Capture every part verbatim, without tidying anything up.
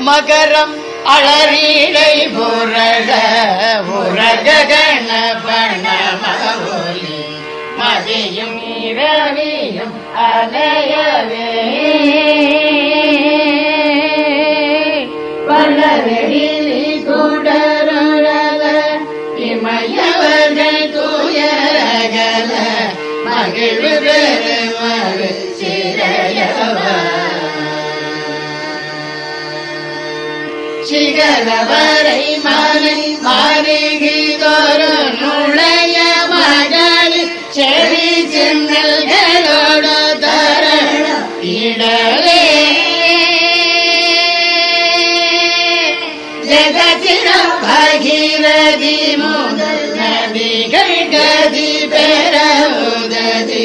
மகரம் அலரீடை புரள உரகண பணமொலி மதியும் இரவியும் அலையவே பலவெளி கூடருள இமயவர்கள் தூயரகல மகிழ்வு பெருமறு சிறையவ சிகரவரை மலை மாறுகிறோரு நுழைய மகளிர் செவி சென்னல்களோடு தரணம் இடவே ஜெகத்திடம் பகிரதி முதல் நதிகள் கதி பெற உததி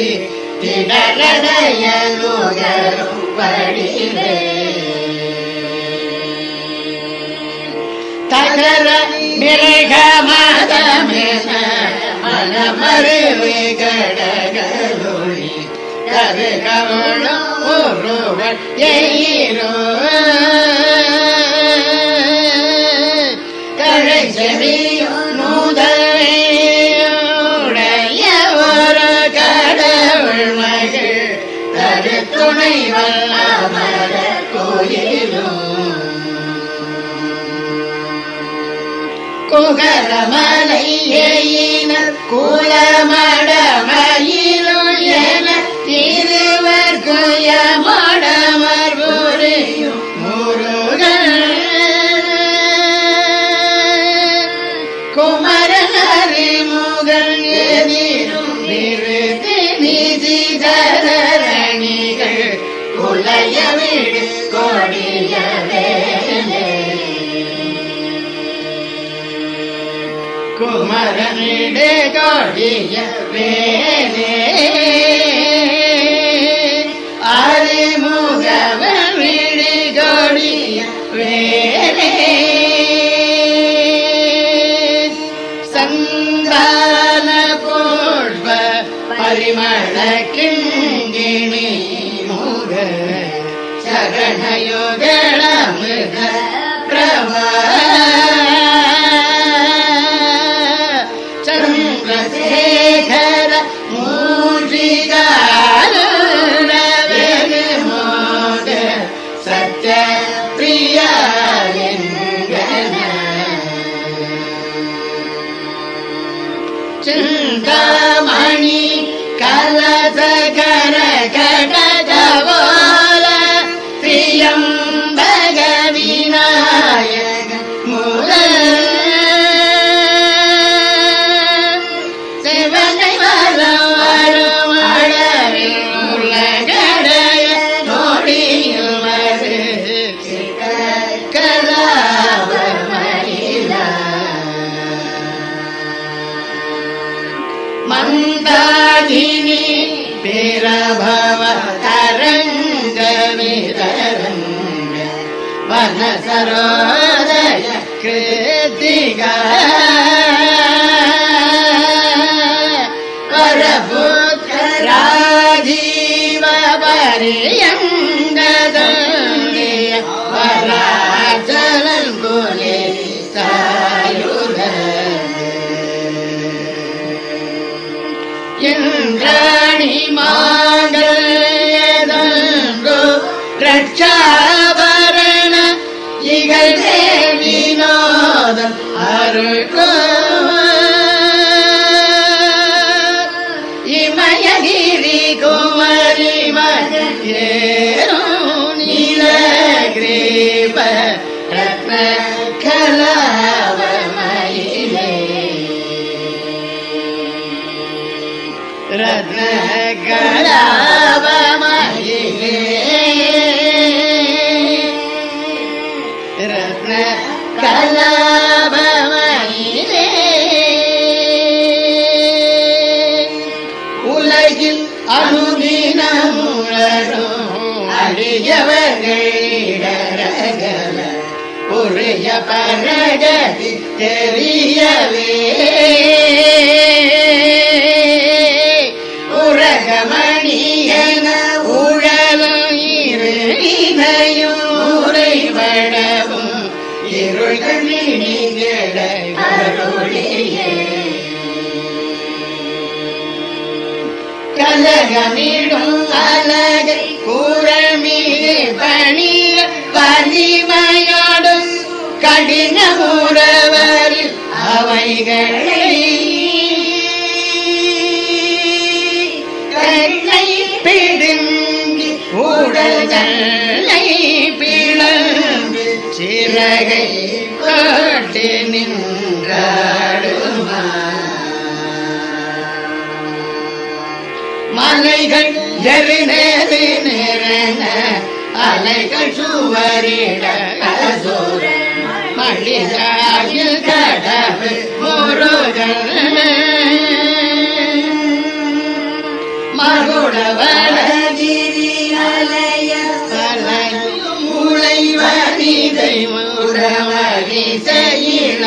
திடரடையலுகரும் படிலே தகர மிருக மதமென மனமறிவு கடகலொளி கருகவளும் ஒருவன் எயிரோ கழை செவியும் நூதலையுடைய ஒரு கடவுள் மகள் தரு துணை வல்லமர கோயிலும் குகரமலை ஏயினர் குலமடமயிலும் என இருவர் குயமடமர் புரியும் முருகன் குமரனரி முகன் எதிரும் நிறுத்தி நிதி தரணிகள் குலைய விடு கொடிய வேலே குமரனிடே கொடிய வேலே அறிமுகவனிடே கொடிய வேலே சந்தான புஷ்ப பரிமள கிங்கிணி முக சரணயுகளமிக பிரபா சந்திரசேகர மூஷிகாருண வெகுமோக சத்ய பிரியா சிந்தாமணி கலசகர கடகவோல பிரியம்பக விநாயக மூல சிவனை வரம் வரும் அளவில் உலகடைய நோடியில் வரு கலாபமயிலா மந்தாகினி பிரபவ தரங்க விதரங்க வனசரோதய கிருத்திகா வரபுத்ர ராஜீவ பரியங்கதங்கிய வராச்சலன் குலே சாயுத இந்திராணி மாங்கல்யதங்கோ ரட்சாபரண இகழ்வே வினோதம் அருள்கோ இமயகிரி குமரி மகேரோ நீலகிரீப ரத்ன கலாவமயிலே ரத்ன கலாவமயிலே ரத்ன கலாவமயிலே உலகில் அனுதினமுழலும் அழியவர்களிடரகல உரிய பரகதி தெரியவே உரகமணியன உழலும் இறையும் உரைவட நிலவும் இருள்கள் நீங்கிட அருளியே கலகமிடும் அழகை கூறல் மீது பணிய வலிமையோடும் கடின உறவரில் அவைகளை கண்ணை பிடுங்கி உடல்களை பிளந்து சிறகை காட்டி நின்றாடுமா மலைகள் எரிநேறு நிறன அலைகள் சுவரிட அசோர மல்லிகாயில் கடவுள் முருகன் மகுடவளகிரி அலைய மூளை வனிதை முடவரி செய்யின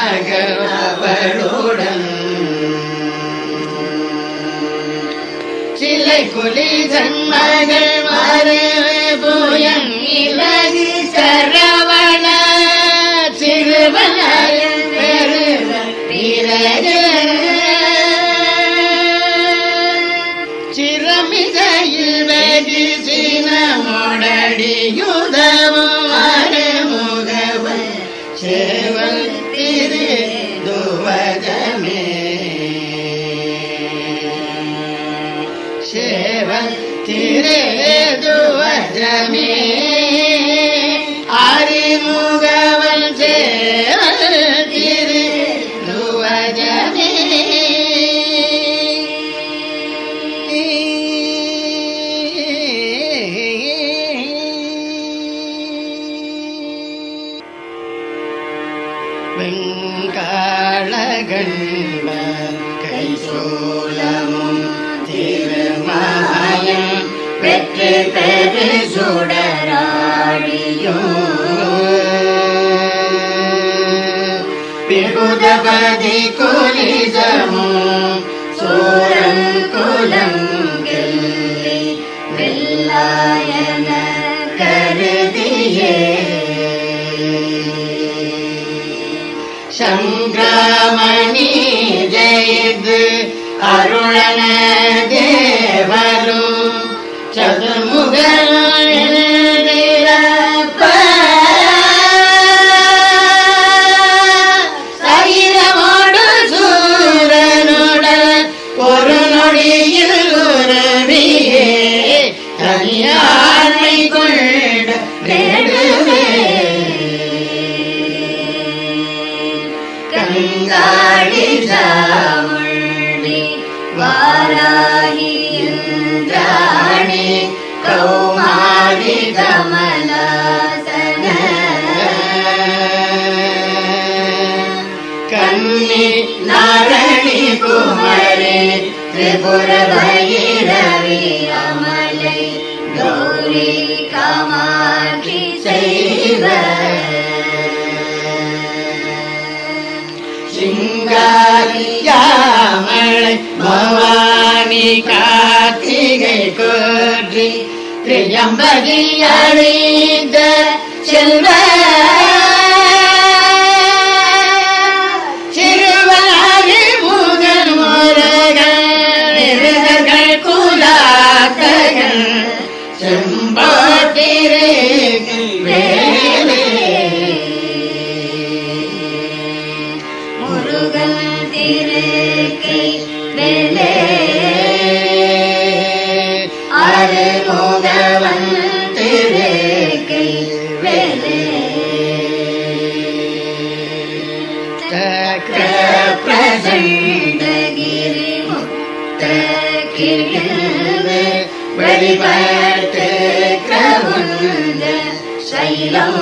மகவளுடன் சிலை குலி சன்மகள் மறைவே புயன் இலகு சரவண சிறுவனாய பெருவ பிறகு சிரமிசையில் வெகு சினமுடடியுதவும் அருமுகவன் சேவல் திரு துவஜமே சேவல் திரு துவஜமே அறிமுகவன் சேவல் திரு துவஜமே வெங்காளகண்ட கைசோலமும் திருமாயம் பெற்று பெரு சுடராடியும் விபுதபதி குலிசமும் சோரம் குலங்கெல்லி வெள்ளாயன கருதியே சங்கிராமணி ஜெயது அருளன தேவரு சதுமுகப்ப சைரமோடு சூரனுடன் ஒரு நொடியில் உறவியே தனியாண்மை கொண்ட நெடுவே கங்காளி சாமுண்டி வாராகி இந்திராணி கௌமாரி கமலாசன கன்னி நாரணி குமரி திரிபுர பைரவி அமலை கௌரி காமாட்சி செய்வ சிங்காரியாமலை பவானி கார்த்திகை கோற்றி திரியம்பதி அழிந்த செல்வ சிறுவனாகி முகன் முருகர்கள் குலாத்தகன் செம்பாட்டிரே வேலே முருகன் திருக்கை வேலே அருமுகவன் திருக்கை வேலே சக்கர பிரசண்டகிரி முத்த கிழந்து வழிபட்டு கிரவுந்த சைலம்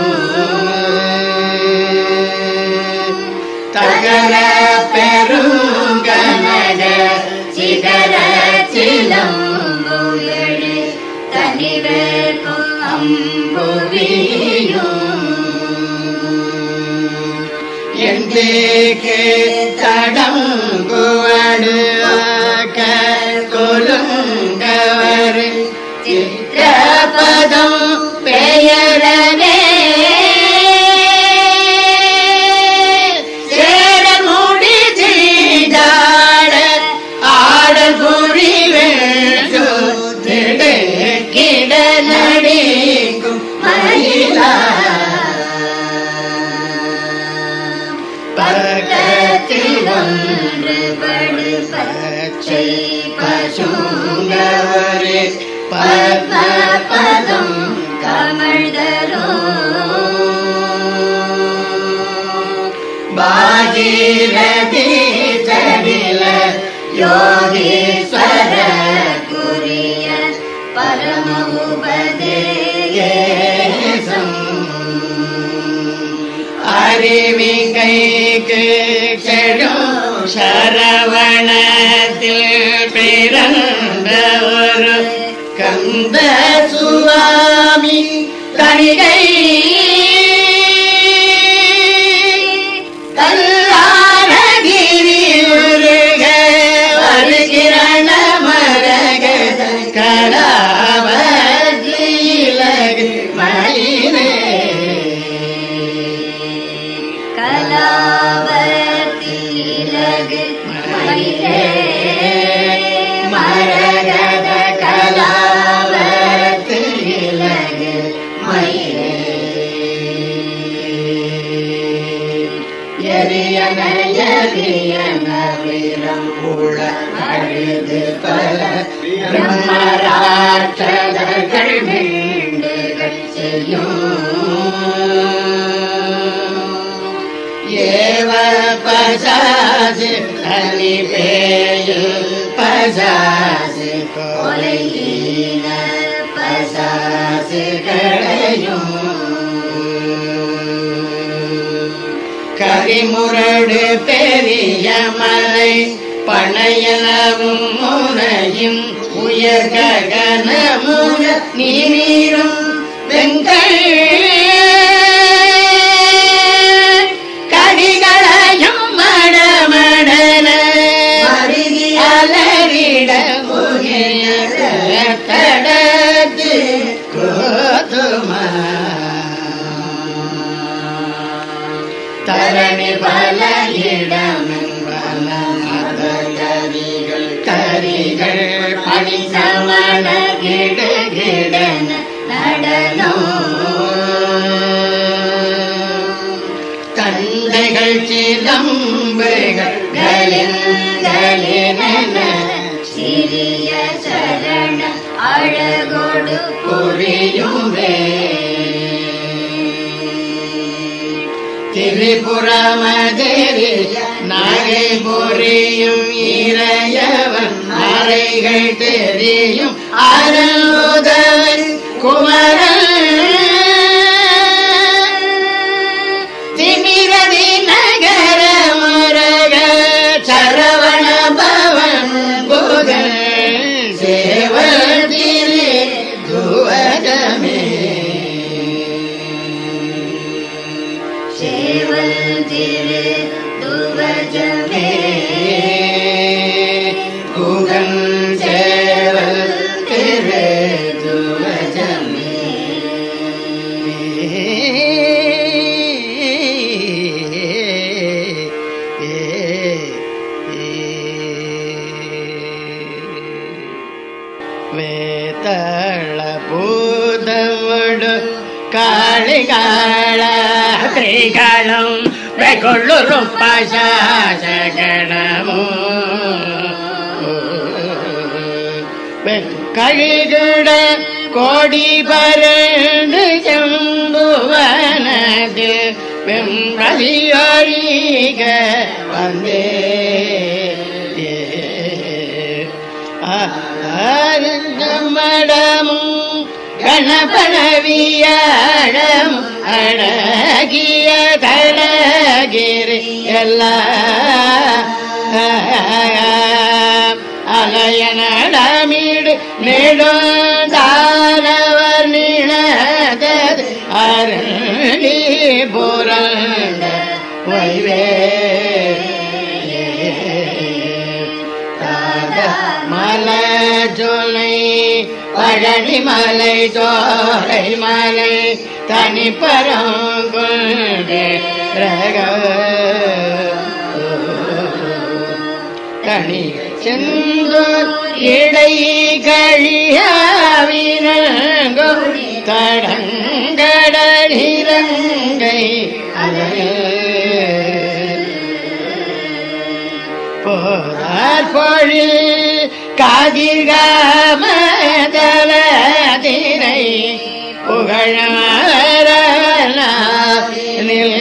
தகர பெருங்கனக சிகர சிலம்புகளு தனிவேற்பும் அம்புவியும் எந்தேக்கு தடங்குவடுவாக்க கொலுங்கவர் சித்திரபதம் பெயரனே பசுங்கவரே பத்மபதம் கமழ்தரோ பாகீரதி சடில யோகீஸ்வர குறிய பரம உபதேசம் அறிவிங்கைக்கு செடும் சரவணத்தில் பிறந்த ஒரு கந்த சுவாமி தனிகை கல்லாரகிரி உருக வருகிரண மரகத கலாவதிலகு மயிலே கலாவதிலகு மயிலே மரகத கலாவதிலகு மயிலே எரியன எரியன வீரம் உள்ள அழுது பல பிரம்மராட்சதர்கள் மீண்டுகள் செய்யும் ஏவ பசாசு அலி பேயு பசாசு கொலையின பசாசு களையும் கரிமுரடு பெரிய மலை பனையனவும் முனையும் உயர் ககன முன நீரும் வெங்கள் கடிகளையும் மடமடன அலரிட முகைய தடத்து கோதுமா தரணி பல இடமென்பல கரிகள் கரிகள் பணி சமண கிடு கிடன நடனம் தந்தைகள் சிலம்புகள் கலிந்தலின சிறிய சரண அழகோடு புரியுமே திரிபுரமதேரி நாகை புரியும் இறையவன் அறைகள் தெரியும் அருள்தவன் குமரன் திமிரதி நகர முருக சரவண பவன் புகழ் சேவதிரி துவகமே சேவல் திரு துவஜமே குகன் சேவல் திரு துவஜமே வேதள பூதமுடு காளிகாಳ ತ್ರಿಗಳಂ ಬೆಗೊಳ್ಳುರು ಪಶಾಸಗಣಮು ಕಳಿಗುಡ கோடி பரண்டு ஜம்புவனது வெம்பலியொழிக வந்தே மடமும் கணபனவியாழம் அழகிய தலகிரி எல்லா அலையனடமிடு நெடுந்தானவர் நினதது அருளி புரண்ட வைவே மலஜோலை பழனி மலை சோலை மலை தனி பரங்குண்டு ரக தனி செந்தூர் இடை கழியாவினங்கோ தடங்கடலிரங்கை அலை போதா வார்பொழில் காதிர்காமதலதினை புகழாரனில்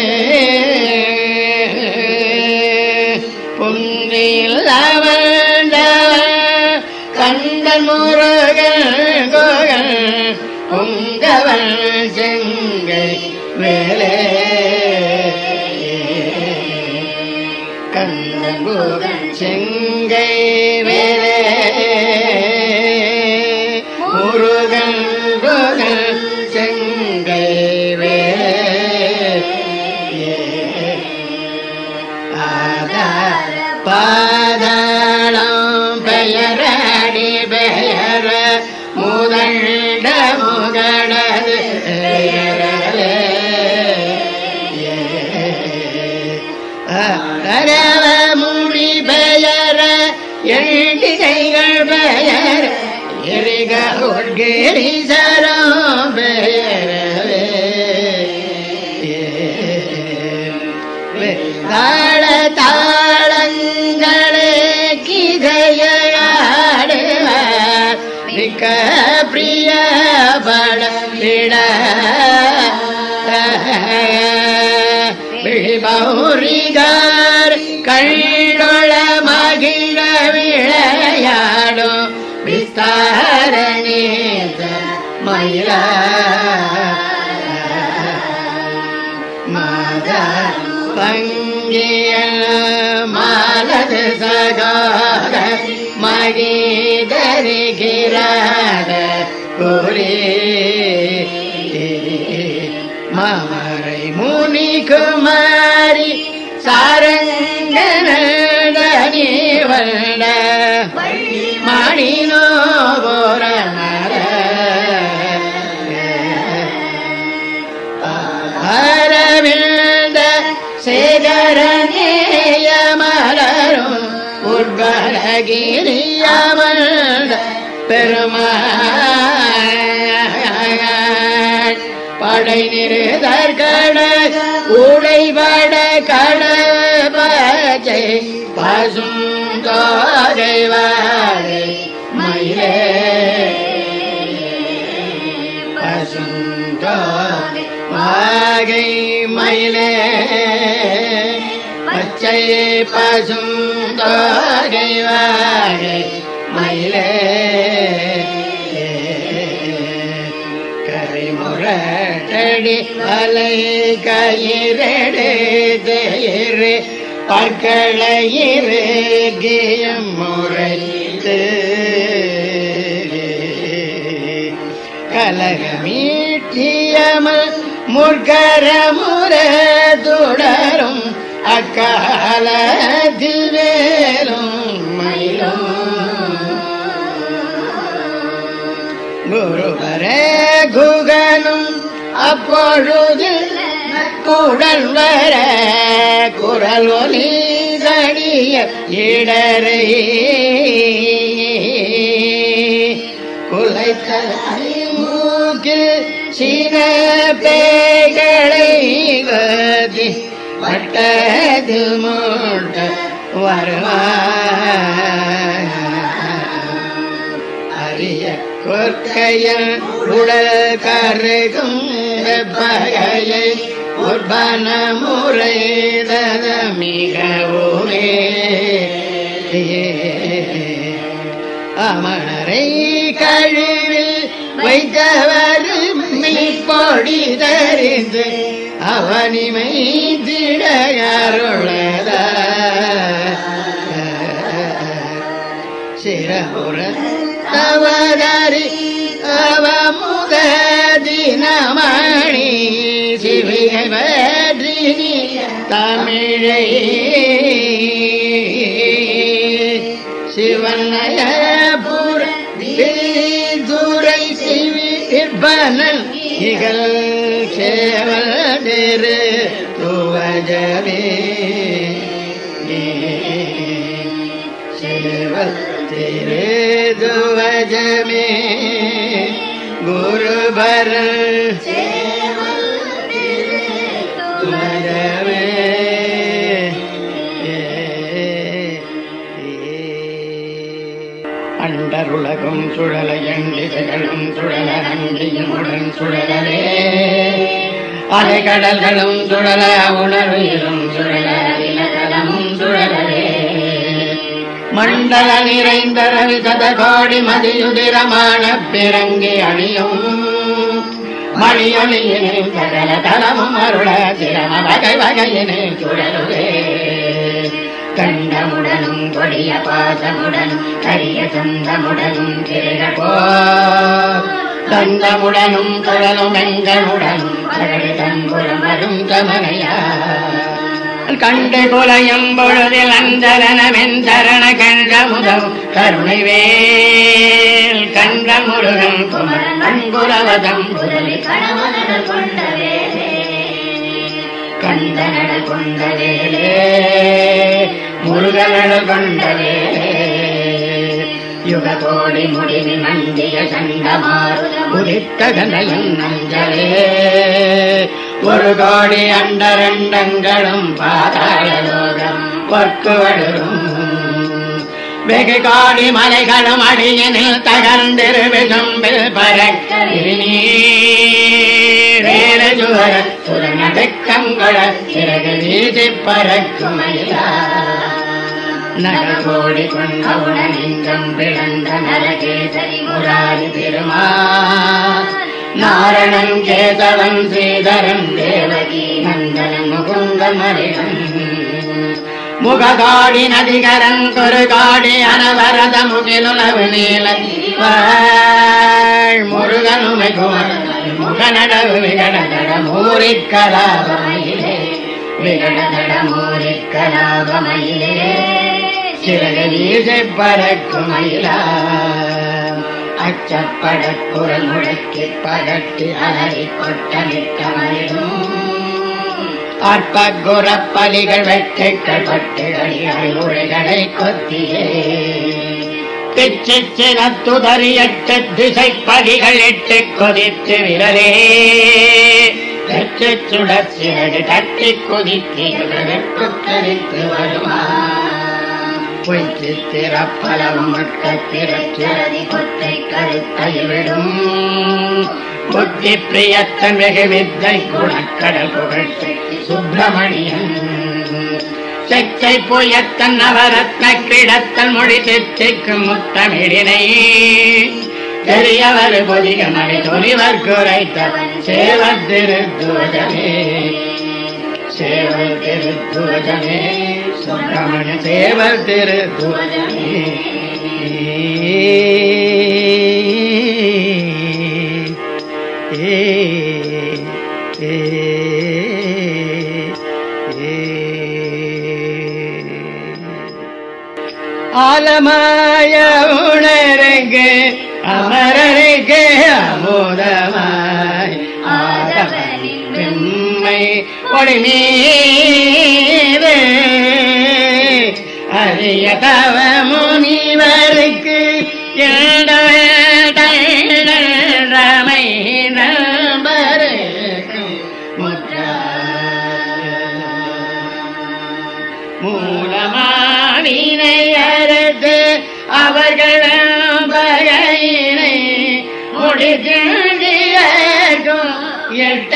புந்தில் அவண்ட கண்டன் முருகன் கோகன் பொங்கவன் செங்கை வேலே கண்டன் முருகன் செங்கை வேலே முருகன் கோகன் செங்கை வேலே ஆதார பாதாளம் பெயரடி பெயர முதண்ட முகடது அரவ முடி பெயர எண்டிகைகள் பெயர எரிக உட்கிரிசரம் பெயரவே தாள தாளங்களே கிதையாடுவார் மிக்க பிரிய படமிட விழிபௌரிகார் கண்ணொள மகிழ விளையாடும் விஸ்தாரணீத மயில மாத பங்கிய மாலது சகார மகிதரிகிறார கோரே மாமரை முனி குமாரி சாரங்கனி வந்த மணினோ போரமர அரவிந்த சேகரநேய மலரும் உர்வலகிரியமந்த பெருமாள் படை நிறுதற்கட உடைபட கடபஜை பசும் தோகை வாழை மயிலே பசும் தோகை வாகை மயிலே பச்சை பசும் தோகை வாகை மயிலே கரிமுரடி வலை கயிறெடு தேயிறு பற்களையிறு கியம் முறைத்து கலகமீட்டியமல் முற்கர முறை தொடரும் அக்காலத்தில் வேலும் மயிலும் குருவரே குகனும் அப்பொழுது குடல் வர குரல் ஒலி தடிய இடரை குலைத்த மூக்கில் சீன பேய்களை கதி பட்டது மூட்ட வருவார் அரிய கொற்கையன் உடல் கருகும் வெப்பகையை உற்பன முறைதத மிகவுமே அமணரை கழிவில் வைத்தவர் மீப்பொடி தறிந்து அவனிமை திடையருளத சிரபுர அவதாரி அவமுக தினமணி சிவிகை பற்றினி தமிழை சிவனய புர துரை சிவி நிர்பனன் இகழ் சேவல் திரு துவஜவே சேவல் திரு துவஜமே குருபரன் துவஜமே உலகும் சுழல எண்டிசைகளும் சுழல நன்றியுடன் சுழலவே அலைகடல்களும் சுழல உணர்விலும் சுழல இலகலமும் சுழலவே மண்டல நிறைந்த ரவி சதகோடி மதியுதிரமான பிறங்கி அணியும் மணியொலியினில் சகல தலமும் அருள சிரம வகை வகையினில் சுழலுவே கண்டமுடனும் கொடிய பாசமுடனும் கரிய சொந்தமுடனும் திரைகோ தந்தமுடனும் குழலும் எங்களுடனும் அகழி தன்புறம் வரும் தமனையா கண்டு குலையும் பொழுதில் அந்தரனமென் சரண கண்ட முதவும் கருணை வேல் கண்ட முருகன் குமரன் அங்குரவதம் கண்டனடல் கொண்ட வேலே முருகனடல் கொண்ட வேலே யுகதோடி முடிவில் நந்திய சண்டமார் உதித்த கதையும் நஞ்சலே ஒரு கோடி அண்டரண்டங்களும் பாதாளலோகம் பொற்குவடும் வெகு கோடி மலைகளும் அடியனில் தகர்ந்திருவிசும்பில் பறக்கீர சுவர சுரநடுக்கங்குள சிறகு வீசி பறக்கும் நகோடி கொண்டவுடன் இங்கம் பிளந்த நரகேசரி முராரி திருமா நாரணன் கேசவன் ஸ்ரீதரன் தேவகி நந்தன் முகுந்த மரிடன் முககாடி நதிகரன் குறுகாடி அனவரத முகிலுளவு நீல முருகனுமை குமரன் முகநடவு விகடகட மூரிக்கலாபமயிலே விகடகட மூரிக்கலாபமயிலே சிறக வீசை பறக்கும் மயிலா அச்சப்பட குரல் முடக்கி பகட்டி அலறி கொட்டமிட்ட மயிலும் அற்ப குரப்பலிகள் வெட்டைகள் பட்டுகளிகள் உரைகளை கொத்தியே பிச்சு சினத்துதறி எட்டு திசை பலிகள் எட்டு கொதித்து விரலே சுடச்சிறகு தட்டி கொதித்து தெரித்து வருமா பொய்த்து திறப்பலம் மட்ட திறச்சிறதி கொத்தை கருத்தை விடும் புத்தி பிரியத்தன் வெகு வித்தை குணக்கடல் புகழ்ச்சி சுப்பிரமணியன் செச்சை புயத்தன் நவரத்ன கிடத்தன் மொழி செச்சைக்கும் முத்தமிழினை தெரியவர் பொதிகமணி துணிவர் குறைத்தவன் சேவர் திருத்துவதனே சேவர் திருத்துவதனே சுப்பிரமணிய சேவர் திருத்துவதனே ஏ ஏ ஆலமாய உணரங்கு அமரருக்கு அமுதமாய் ஆதவனின் பெம்மை ஒளிமீது அரிய தவ முனிவருக்கு ரமை நம்பருக்கும் மூலமாவினை அறுத்து அவர்கள் பகையினை முடிக்கும் எட்ட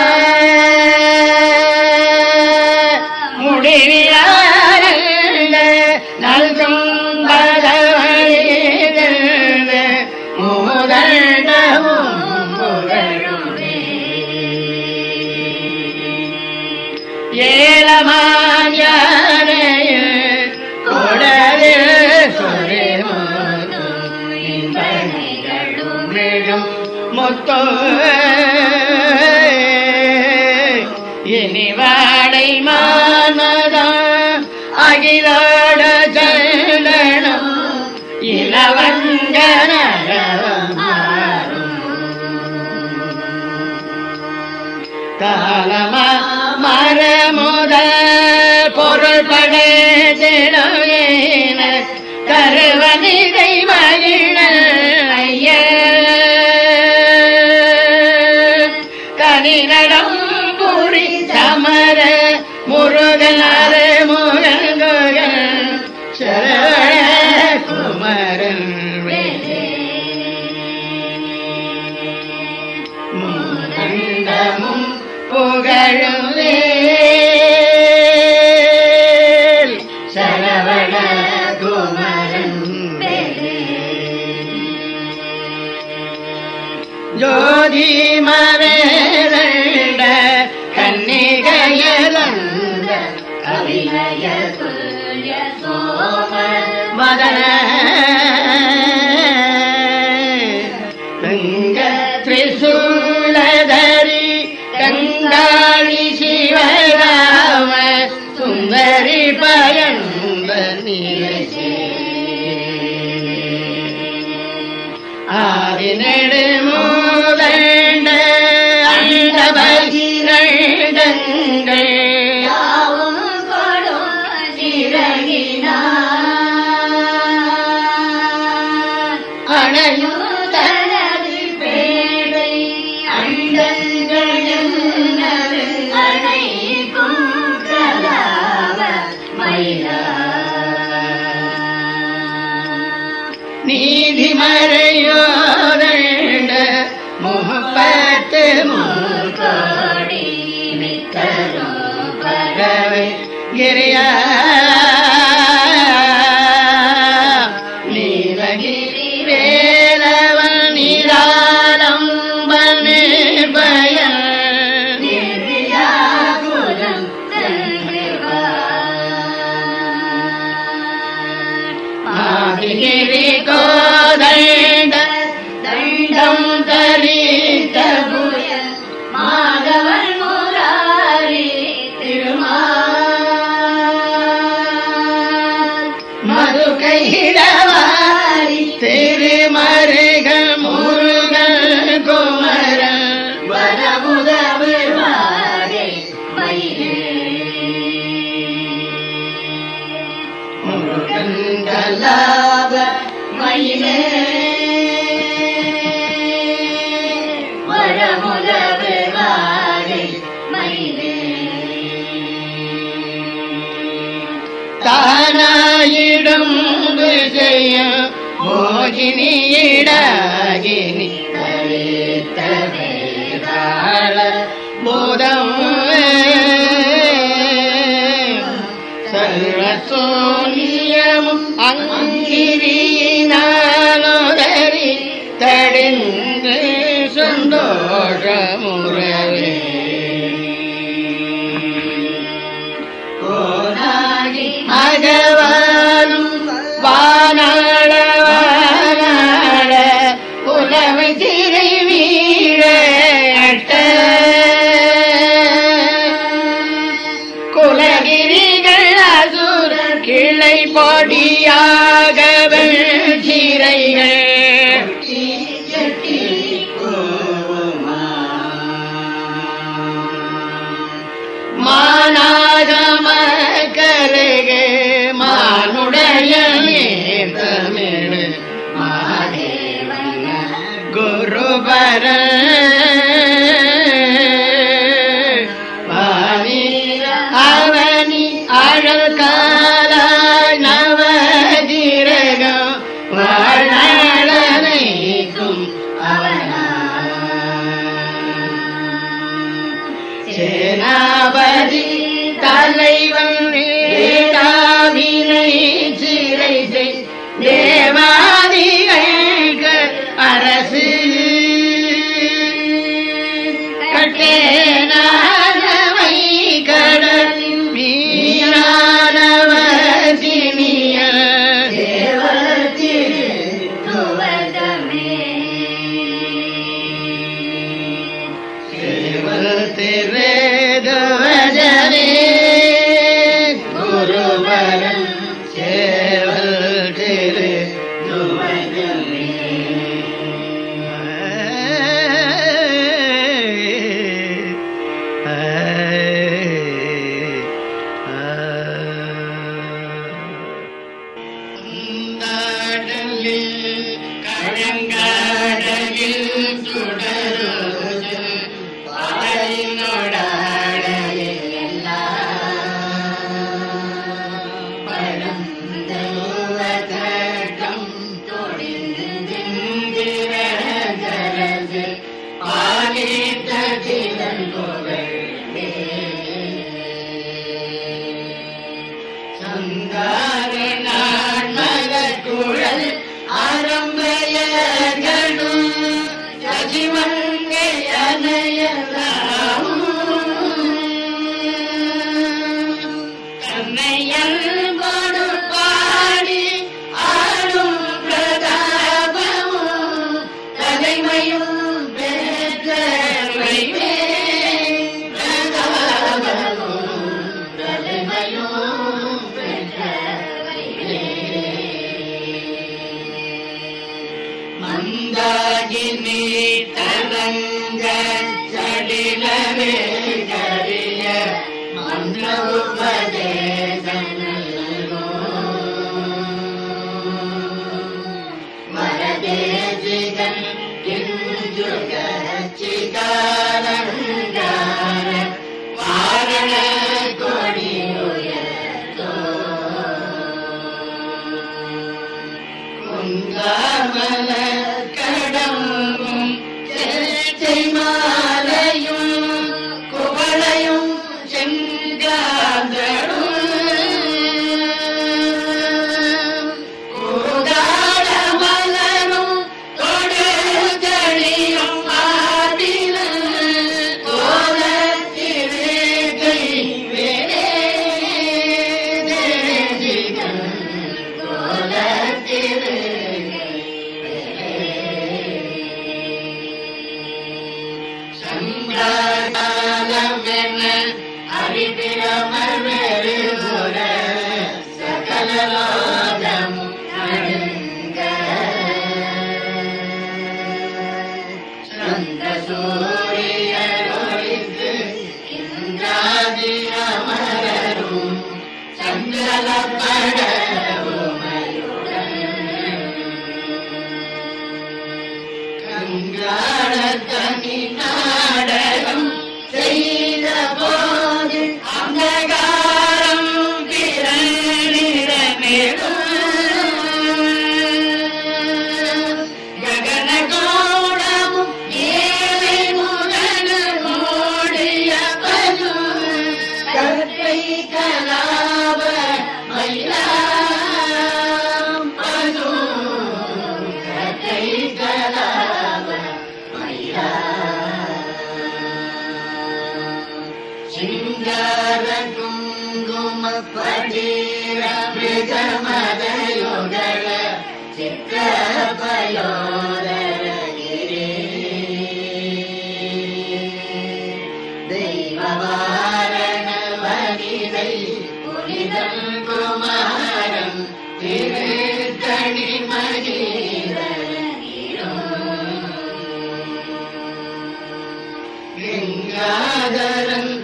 முடிவிலாரல்ல நல்கும் பதவழித முதலும் புகழுமே ஏலமாஞானைய கொடலில் சொரிமுகம் மிகும் முத்தோ இனி வாடை மானதா அகிலோட சரணம் இளவங்கன காலமா மரமுத பொருள் படைத்திடுகின கருவனிதை மகிழ ஐய கனிநடம் புரி சமர முருகனார முருகன் சரவண குமரன் வேலே வதன கங்க திரிசூலதரி கங்காளி சிவராம சுந்தரி பயந்த நிலை ஆதிநெடு மூதண்ட அண்ட பகிரண்டங்கள் நீதி மறையோதண்ட முகப்பத்து மூக்கோடி மித்தரும் பறவை கிரியா நீலகிரி வேலவன் நீராலம் பணிபயன் ஆதிகிரி கோதண்ட தண்டம் தரித்த புய மாதவன் முராரி திருமால் மது கைடவாரி திருமருகன் முருகன் குமரன் வரமுதவிவாரே முருகன் கலாப மயிலே வரமுதவிவாரே மயிலே தானாயிடும் விஜயம் மோகினியிடாகினி தவித்தவேதாள போதம் சர்வசோனியமும் அங்கிரியினாலோதரி தடிந்து சந்தோஷமுறவே கோனாகி அகவானும் வானாள வானாள புலவை திரை வீழ அட்ட குலகிரிகள் அசுர கிளை பொடியாக சிறைகள் மானாகம கருகு மானுடைய தமிழ் மகாதேவன் குருபர அவனி அழல் காலாய் நவதிரகம் வாழ்நடனைக்கும் அவனா சேனாபதி தலைவன் வேதாவினை சிறை செய் தேவாதிகள் அரசு கட்டேனானவை கடலின் மீனானவசினிய தேவத்திரு துவதமே தேவத்திரு துவதமே பரிபிரமர் வெறுபுற சகல லோகமும் நடுங்க சந்திர சூரியரொழித்து இந்திராதி அமரரும் சஞ்சலப்பட கங்காளத்தனி நாடகம் செய்த போது அந்தகாரம் பிறனிடமேடும் ககனகோடமும் ஏழை முதல் மூடிய பது கற்றை கலாப மயிலாம் பது கற்றை கலாப சிங்கார குங்கும படீர மிருகமதயுகள சித்திரபயோதரகிரி தெய்வவாரண வனிதை புனிதம் குமாரம் திருத்தணி கங்காதரன்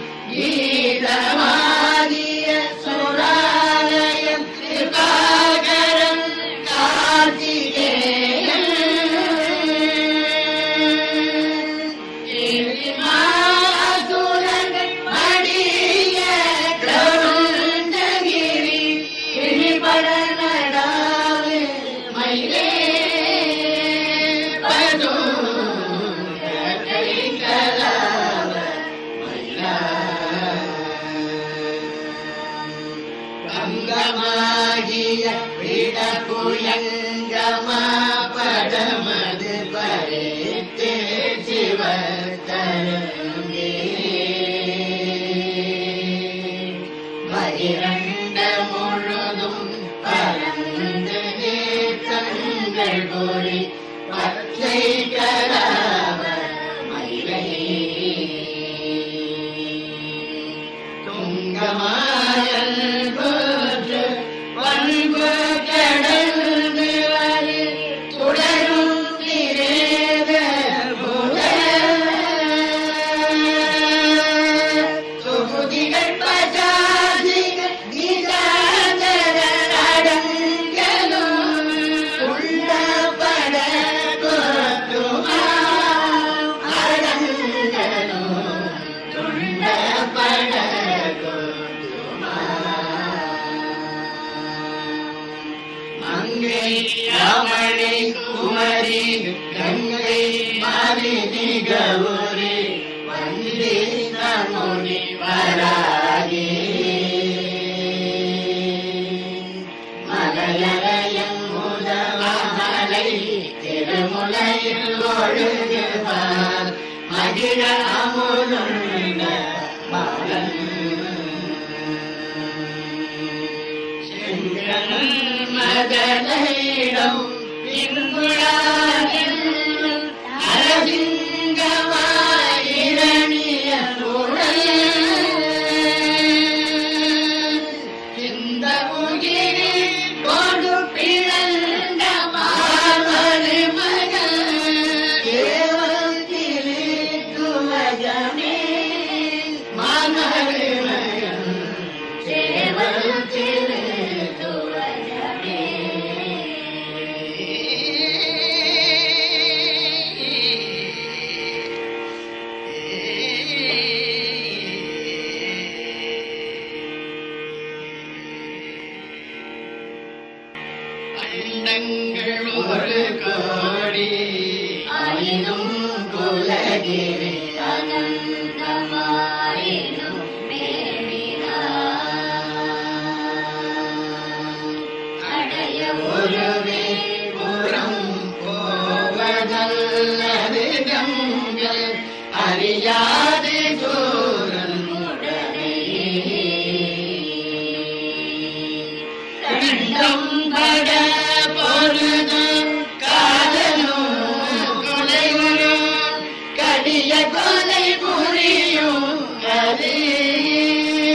கீதமாகிய சுராலயம் கிருபாகரன் கார்த்திகேயன் கிரிமாசுரர்கள் மடிய கிரௌண்டகிரி கிரிபட நடாவு மயிலே பது பங்கமாகிய விடபுயங்கமா படமது பரித்தே சிவத்தருங்கே பகிரண்ட முழுதும் பரந்து நேற்றங்கள் கூறி பச்சை கலாவ மயிலை துங்கமாயல் போற்று பண்பு கடந்து வரி தொடரும் திரேத தொகுதிகள் பஜாதிகள் கீதாந்தரடங்களும் உள்ளபட கொத்துமா அடங்களும் துண்டபட மங்கை ராமணி குமரி கங்கை மாலினி கௌரி வந்தே நமுனி வராகி மலையலயம் முதமலை திருமுலையில் ஒழுகுவார் மகிழ அமுதுண்ட மகன் செங்கன் மதனையிடம் பின்குழாவில் அரசிங்கமாயிரணிய இந்த உயிரி கொண்டு பிறந்த மாமனு மகன் தேவன் திருத்துவஜமே மாமனு மகன் தேவன் திருத்துவஜமே அண்டங்கள் ஒரு கோடி ஆயினும் குலகிரி அனந்தமாயினும் அடைய ஒருவே புறம் போவதல்லது கங்கள் அறியாது சூரன் உடனே கண்டம் பட பொருதும் காதலும் கொலைவரும் கடிய கொலை புரியும் அது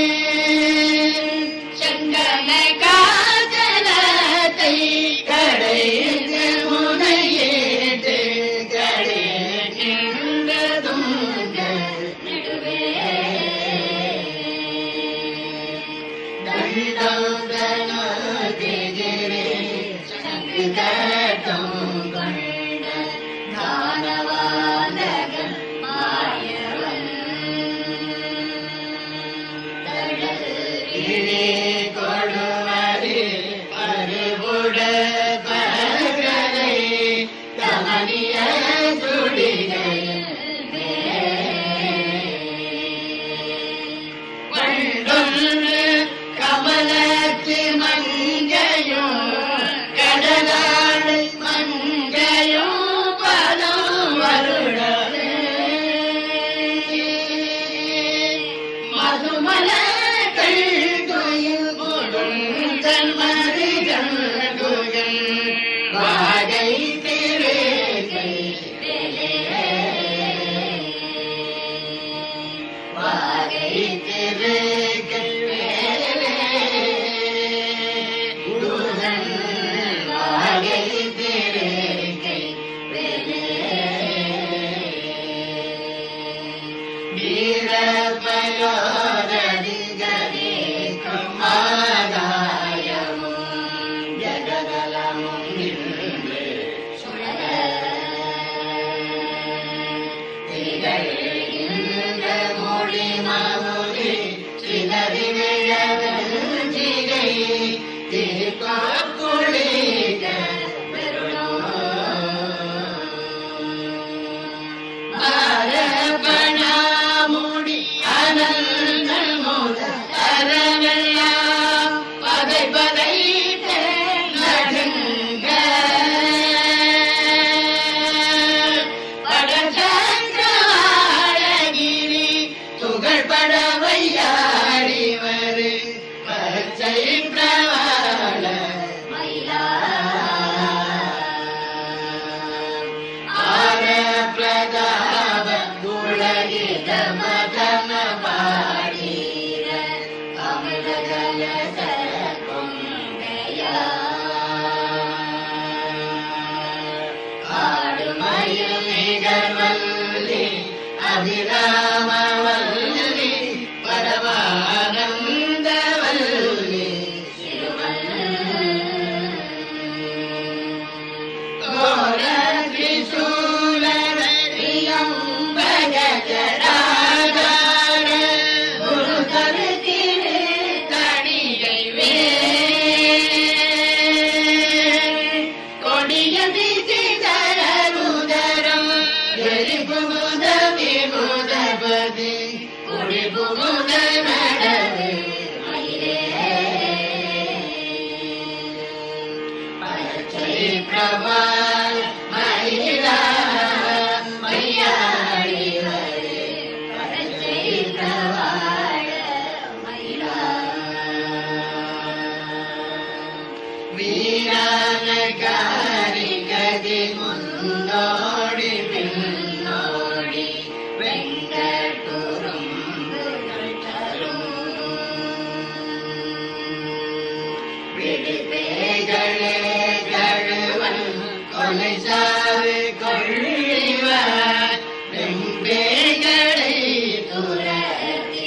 கொடுவரி மறுபுட பகலை கமனிய சுடிகள் வண்டொன்று கமலத்து மங்கையும் கடலாடு மங்கையும் பலம் வருடவே மதுமல கல்துயில் கொடுந்தன் மருகன் குகன் வாகை திருகை வாகை திருகை குகன் வாகை திருகை வீரபயோதரிகரே குமாராயமும் ஜகதலமும் நின்று சுழல திகழ்கின்ற மொழி மாமுடி சிதறி விழவஞ்சிகை திருக்கோக்குளிக அரபணாமுடி அனந்த மோத அரவெல்லாம் பதை பதை நடுங்க படச்சந்திரவாழகிரி துகள் படவையாடி வரு பச்சை பிரவாள மயிலா ஆர பிரதாப குலகித மதன பாடீர அமிர்தகல சரகுங்கையா ஆடுமயில் நிகழ்வல்லி அபிராமவல்லி பரமானந்தவல்லி கோர திரிசூலரியம் பகஜடாதார குரு கருத்திரு தணிகை வேல் கொடிய விசிதரருதரம் எரிபுகுத விபுதபதி குடிபுகுத நடவு மயிலே பச்சை பிரபால் மயிலா மையாடி வரு பச்சை பிரபால மயிலா வீரானகாரி கதி முன்னோடி பின்னோடி வெங்கட்டுரும்புகள் தரும் விடுபேகளே கழுவன் கொலை சாவு கொள்ளிவார் வெம்பேகளை துரத்தி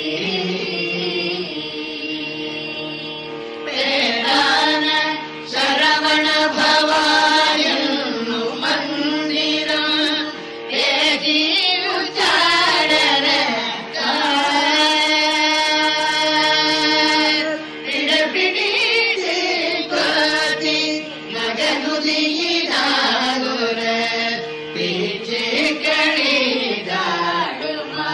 பேரான சரவண பவாயன்னு மந்திரம் பேசி உச்சாடர இடபிடித்து கோதி நகனுதியினாகுர பீச்சு கணிதாடுமா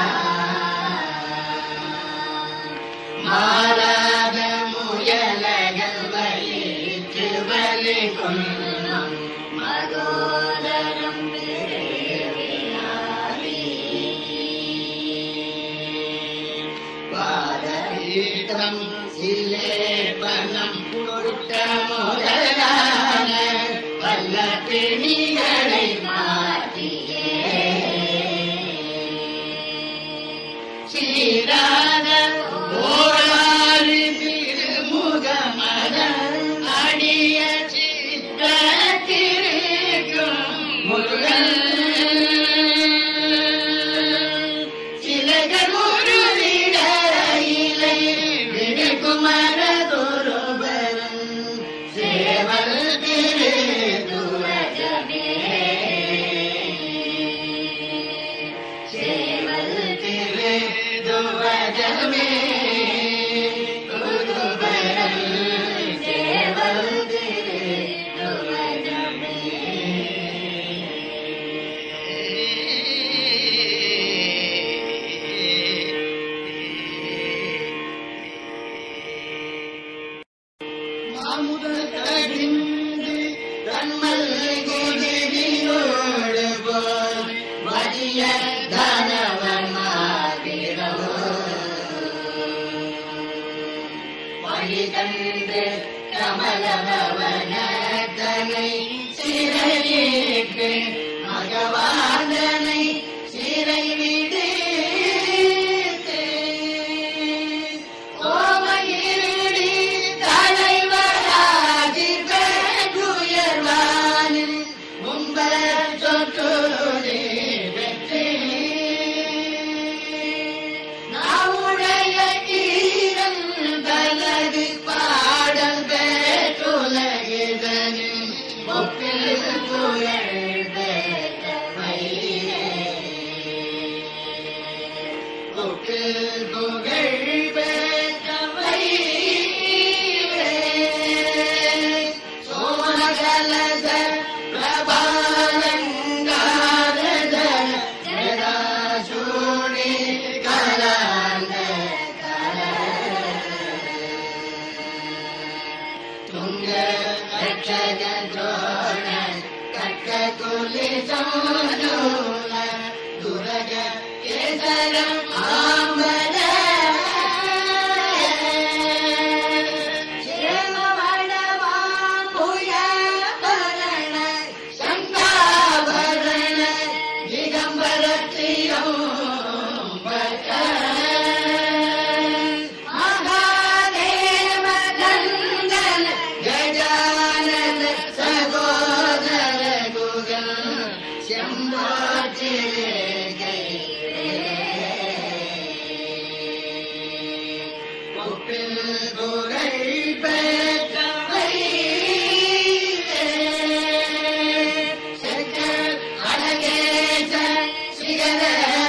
மாறாத முயலகள் வயிற்று வலி கொள்ளும் மகோதரம் பெருவினாதி வாதீதம் சிலேபனம் புட்ட முதலான வல்ல பிணிகளை மாற்றியே சீரான ஓராறு திருமுகமத அடிய சித்திருக்கும் முருகன் சிலகர் முருவிட இலை விடுகுமர துருபரன் சேவல் திரு துவஜமே அமுதறிந்து தன்மல் குடிவினோடு போல் வலிய தனவன் மாதிரமோ வழி கண்டு கமலபவனதனை சிறையிட்டு மகவாதனை சிறை விடு கோமையிடி தலைவராகி பெற்றுயர்வானில் முன்பர் சொற்றுதே பெற்று நாவுடைய ஈரன் தலது பாடல் பெற்றுலகிதனில் ஒப்பில் புகழ் துரக கேசரம் ஆம்பல சேமவடவாம் புயபரண சங்காபரண திகம்பரத்தியம் மகாதேவ நந்தன கஜானன சகோதர குகன் செம்பாற்றிலே சிகர